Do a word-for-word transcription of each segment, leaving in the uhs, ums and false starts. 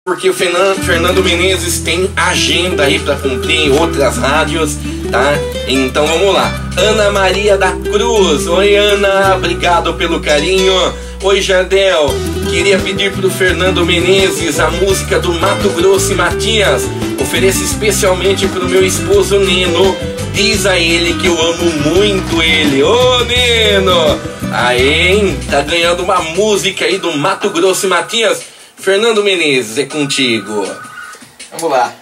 Porque o Fernando, Fernando Menezes tem agenda aí para cumprir em outras rádios, tá? Então vamos lá. Ana Maria da Cruz. Oi, Ana, obrigado pelo carinho. Oi, Jardel. Queria pedir pro Fernando Menezes a música do Mato Grosso e Matias. Ofereço especialmente pro meu esposo Nino. Diz a ele que eu amo muito ele. Ô, Nino! Aí, hein? Tá ganhando uma música aí do Mato Grosso e Matias. Fernando Menezes, é contigo. Vamos lá.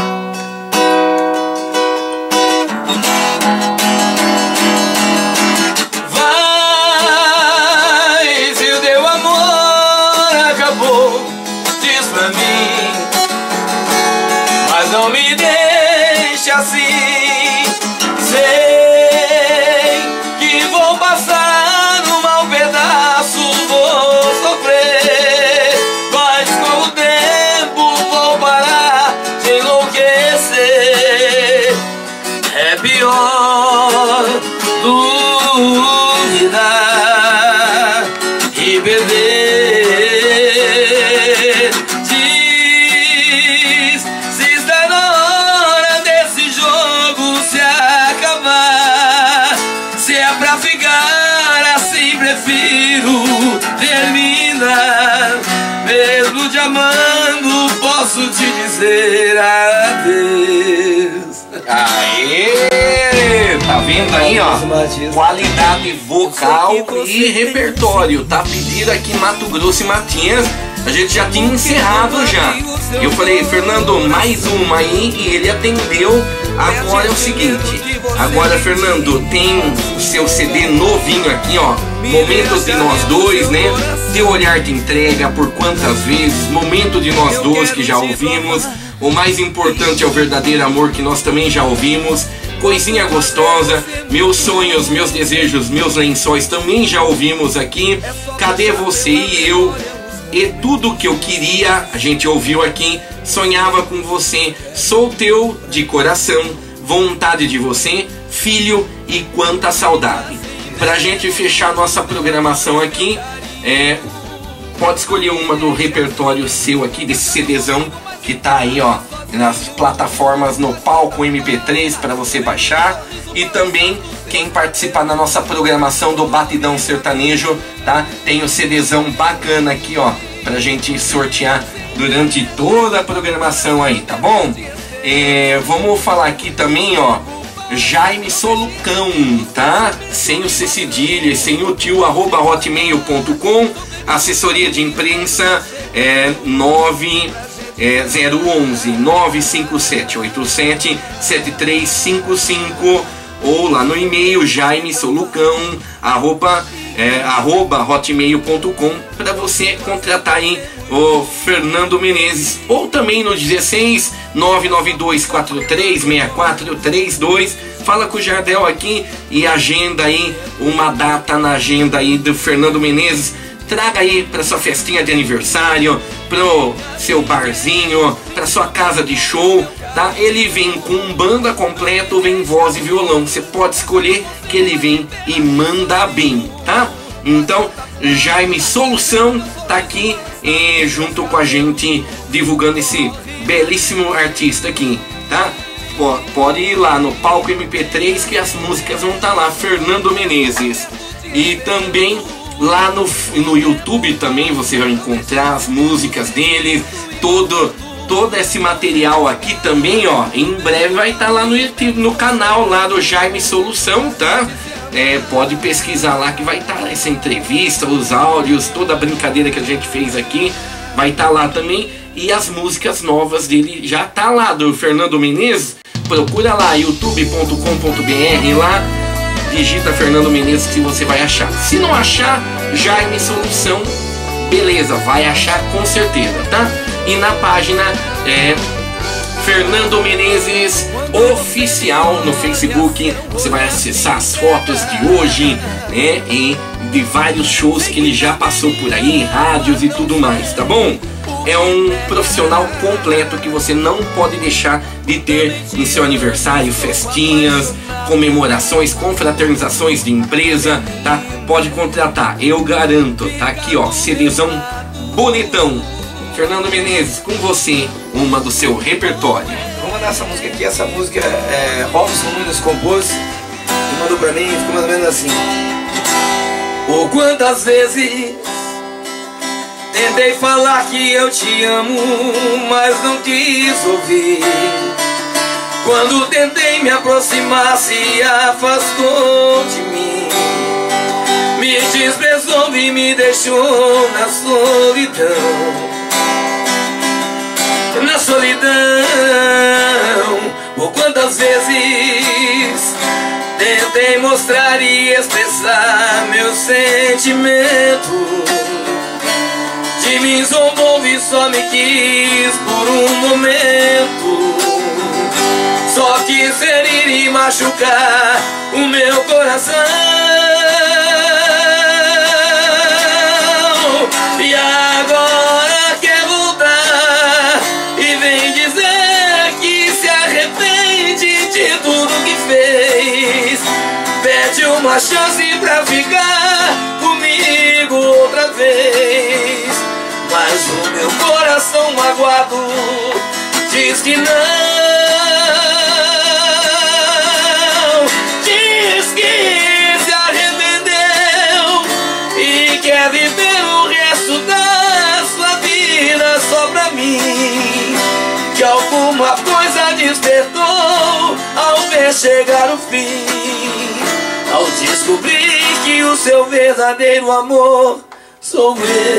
Vai, se o teu amor acabou, diz pra mim, mas não me deixe assim. Sei que vou passar um mau pedaço, vou sofrer. É pior duvidar e perder. Diz se está na hora desse jogo se acabar. Se é pra ficar assim, prefiro terminar. Mesmo te amando, posso te dizer adeus. Aê! Tá vendo aí, ó? Qualidade vocal e repertório. Tá pedido aqui Mato Grosso e Matias. A gente já tinha encerrado já. Eu falei, Fernando, mais uma aí, e ele atendeu. Agora é o seguinte. Agora, Fernando, tem o seu C D novinho aqui, ó. Momentos de Nós Dois, né? Teu Olhar Te Entrega, Por Quantas Vezes, Momento de Nós Dois, que já ouvimos. O Mais Importante é o Verdadeiro Amor, que nós também já ouvimos. Coisinha Gostosa, Meus Sonhos, Meus Desejos, Meus Lençóis, também já ouvimos aqui. Cadê Você e Eu? E Tudo Que Eu Queria, a gente ouviu aqui. Sonhava com Você, Sou Teu de Coração, Vontade de Você, Filho e Quanta Saudade. Pra gente fechar nossa programação aqui, é, pode escolher uma do repertório seu aqui, desse CDzão que tá aí, ó, nas plataformas no Palco M P três para você baixar. E também quem participar na nossa programação do Batidão Sertanejo, tá? Tem o CDzão bacana aqui, ó, pra gente sortear durante toda a programação aí, tá bom? É, vamos falar aqui também, ó, Jaime Solucão, tá? Sem o C cedilha, sem o tio, arroba hotmail ponto com. Assessoria de imprensa é nove zero um um nove cinco sete oito sete sete três cinco cinco, ou lá no e-mail jaime solucão arroba, é, arroba hotmail ponto com, para você contratar aí o Fernando Menezes, ou também no dezesseis nove nove dois quatro três seis quatro três dois. Fala com o Jardel aqui e agenda aí uma data na agenda aí do Fernando Menezes. Traga aí para sua festinha de aniversário, pro seu barzinho, para sua casa de show, tá? Ele vem com banda completa ou vem voz e violão. Você pode escolher que ele vem e manda bem, tá? Então, Jaime Solução tá aqui eh, junto com a gente divulgando esse belíssimo artista aqui, tá? Pode ir lá no Palco M P três que as músicas vão estar lá, Fernando Menezes. E também lá no, no YouTube também você vai encontrar as músicas dele, todo, todo esse material aqui também, ó, em breve vai estar lá no YouTube, no canal lá do Jaime Solução, tá? É, pode pesquisar lá que vai estar essa entrevista, os áudios, toda a brincadeira que a gente fez aqui, vai estar lá também. E as músicas novas dele já tá lá, do Fernando Menezes. Procura lá, youtube ponto com ponto br, lá digita Fernando Menezes que você vai achar. Se não achar, Jaime Solução, beleza, vai achar com certeza, tá? E na página é Fernando Menezes Oficial no Facebook, você vai acessar as fotos de hoje, né? E de vários shows que ele já passou por aí, rádios e tudo mais, tá bom? É um profissional completo que você não pode deixar de ter em seu aniversário, festinhas, comemorações, confraternizações de empresa, tá? Pode contratar, eu garanto, tá aqui, ó, CDzão bonitão, Fernando Menezes, com você, uma do seu repertório. Vamos mandar essa música aqui, essa música é Robson Nunes compôs e mandou pra mim, ficou mais ou menos assim. Por quantas vezes tentei falar que eu te amo, mas não quis ouvir. Quando tentei me aproximar, se afastou de mim. Me desprezou e me deixou na solidão. Na solidão. Por quantas vezes tentei mostrar e expressar meu sentimento. De mim zombou e só me quis por um momento. Só quis ferir e machucar o meu coração. E agora quer voltar e vem dizer que se arrepende de tudo que fez. Pede uma chance pra ficar comigo outra vez. Mas o meu coração magoado diz que não. Diz que se arrependeu e quer viver o resto da sua vida só pra mim. Que alguma coisa despertou ao ver chegar o fim. Ao descobrir que o seu verdadeiro amor sou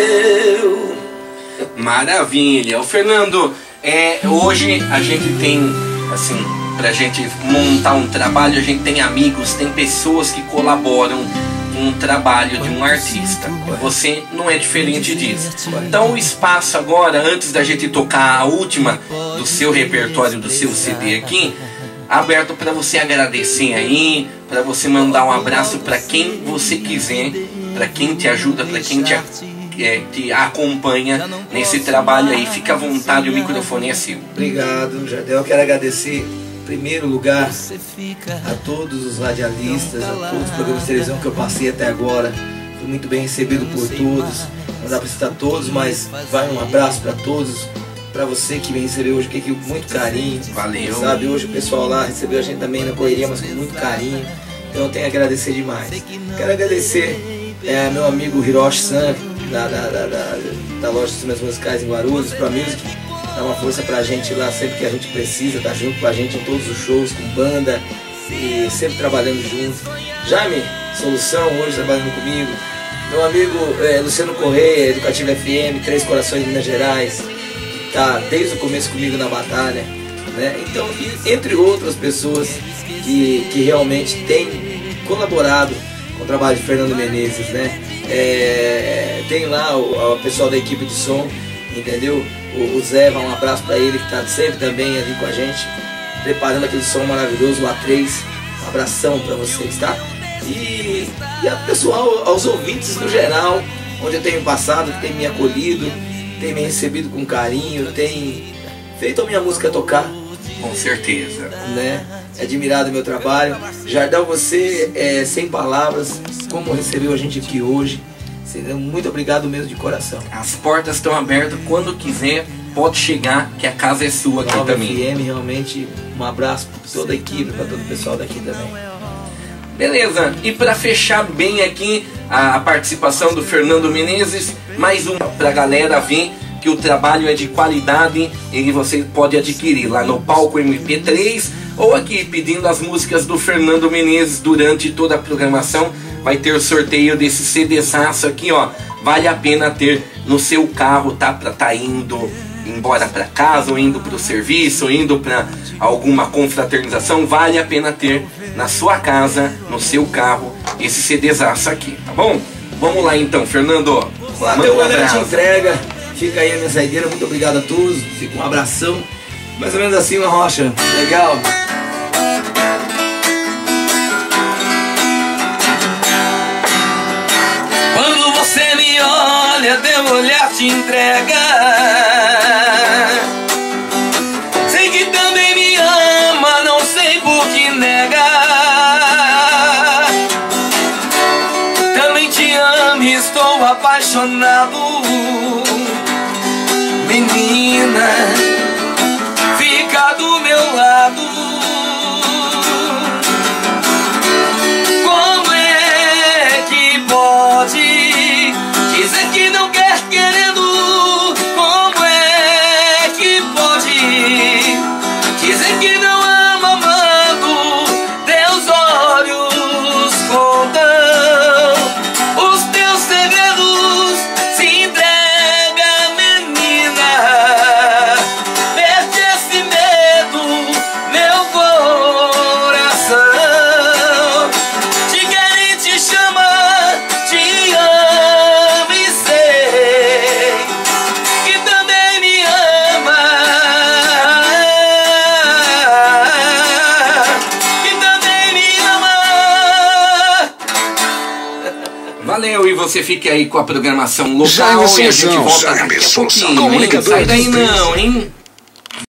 eu. Maravilha. O Fernando, é, hoje a gente tem, assim, pra gente montar um trabalho, a gente tem amigos, tem pessoas que colaboram com o trabalho de um artista. Você não é diferente disso. Então o espaço agora, antes da gente tocar a última do seu repertório, do seu C D aqui, aberto para você agradecer aí, para você mandar um abraço para quem você quiser, para quem te ajuda, para quem te, é, te acompanha nesse trabalho aí. Fica à vontade, o microfone é seu. Obrigado, Jardel. Eu quero agradecer, em primeiro lugar, a todos os radialistas, a todos os programas de televisão que eu passei até agora. Fui muito bem recebido por todos. Não dá para citar todos, mas vai um abraço para todos. Para você que me recebeu hoje aqui com muito carinho. Valeu. Sabe, hoje o pessoal lá recebeu a gente também na correria, mas com muito carinho. Então eu tenho a agradecer demais. Quero agradecer é, meu amigo Hiroshi San, da, da, da, da, da loja de instrumentos musicais em Guarulhos, Pro Music. Dá uma força pra gente lá sempre que a gente precisa, tá junto com a gente em todos os shows, com banda e sempre trabalhando junto. Jaime Solução, hoje trabalhando comigo. Meu amigo é, Luciano Correia, Educativa F M, Três Corações de Minas Gerais. Tá desde o começo comigo na batalha, né? Então, entre outras pessoas que, que realmente têm colaborado com o trabalho de Fernando Menezes, né? É, tem lá o, o pessoal da equipe de som, entendeu? O, o Zé, um abraço para ele que está sempre também ali com a gente, preparando aquele som maravilhoso, o A três, um abração para vocês, tá? E, e a pessoal, aos ouvintes no geral, onde eu tenho passado, que tem me acolhido, tem me recebido com carinho, tem feito a minha música tocar. Com certeza. Né? Admirado o meu trabalho. Jardel, você é sem palavras, como recebeu a gente aqui hoje. Muito obrigado mesmo de coração. As portas estão abertas, quando quiser, pode chegar, que a casa é sua aqui também. F M, realmente, um abraço para toda a equipe, para todo o pessoal daqui também. Beleza, e para fechar bem aqui a participação do Fernando Menezes, mais uma para a galera ver que o trabalho é de qualidade e você pode adquirir lá no Palco M P três ou aqui pedindo as músicas do Fernando Menezes durante toda a programação. Vai ter o sorteio desse CDzaço aqui, ó. Vale a pena ter no seu carro, tá? Pra tá indo embora para casa, ou indo para o serviço, ou indo para alguma confraternização. Vale a pena ter na sua casa, no seu carro, esse CDzaço aqui, tá bom? Vamos lá então, Fernando. Lá teu galera te entrega. Fica aí a minha saideira. Muito obrigado a todos. Fica um abração. Mais ou menos assim, uma rocha. Legal. Quando você me olha, teu olhar te entrega. Sei que também me ama, não sei por que nega. Também te amo e estou apaixonado. menina fica do meu lado. Como é que pode dizer que não quer querendo? Como é que pode dizer que não ama amando? Teus olhos contam os teus segredos. Se entrega, menina, perde esse medo, meu coração te quer e te chama, te ama e sei que também me ama, que também me ama. Valeu, e você fique aí com a programação local Jaime e a gente Assunção. volta Jaime daqui a Assunção. pouquinho, hein? Comunicador Sai daí dos não, hein?